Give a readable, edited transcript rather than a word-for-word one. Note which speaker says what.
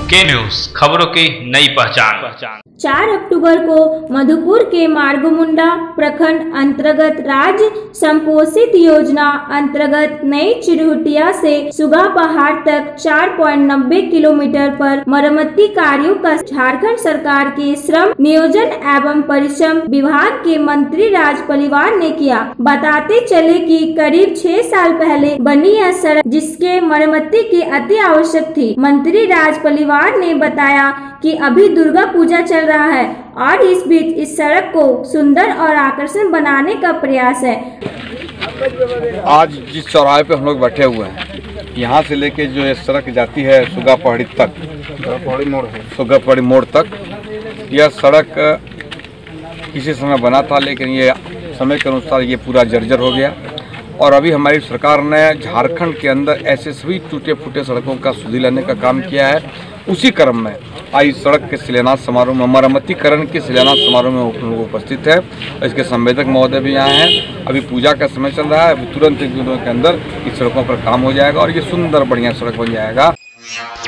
Speaker 1: के न्यूज़, खबरों की नई पहचान।
Speaker 2: 4 अक्टूबर को मधुपुर के मार्गोमुंडा प्रखंड अंतर्गत राज्य संपोषित योजना अंतर्गत नई चिरहुटिया से सुगा पहाड़ तक 4.90 किलोमीटर पर मरम्मती कार्यों का झारखंड सरकार के श्रम नियोजन एवं परिश्रम विभाग के मंत्री राज पलिवार ने किया। बताते चले कि करीब 6 साल पहले बनी यह सड़क जिसके मरम्मती की अति आवश्यक थी। मंत्री राज पलिवार ने बताया कि अभी दुर्गा पूजा चल रहा है और इस बीच इस सड़क को सुंदर और आकर्षक बनाने का प्रयास है।
Speaker 3: आज जिस चौराहे पे हम लोग बैठे हुए हैं, यहाँ से लेके जो ये सड़क जाती है सुगा पहाड़ी तक, सुगा पहाड़ी मोड़ तक, यह सड़क किसी समय बना था, लेकिन ये समय के अनुसार ये पूरा जर्जर हो गया। और अभी हमारी सरकार ने झारखंड के अंदर ऐसे सभी टूटे फूटे सड़कों का सुधि लाने का काम किया है। उसी क्रम में आज सड़क के शिलान्यास समारोह में, मरम्मतीकरण के शिलान्यास समारोह में लोग उपस्थित है। इसके संवेदक महोदय भी यहाँ हैं। अभी पूजा का समय चल रहा है, अभी तुरंत एक दिनों के अंदर इस सड़कों पर काम हो जाएगा और ये सुंदर बढ़िया सड़क बन जाएगा।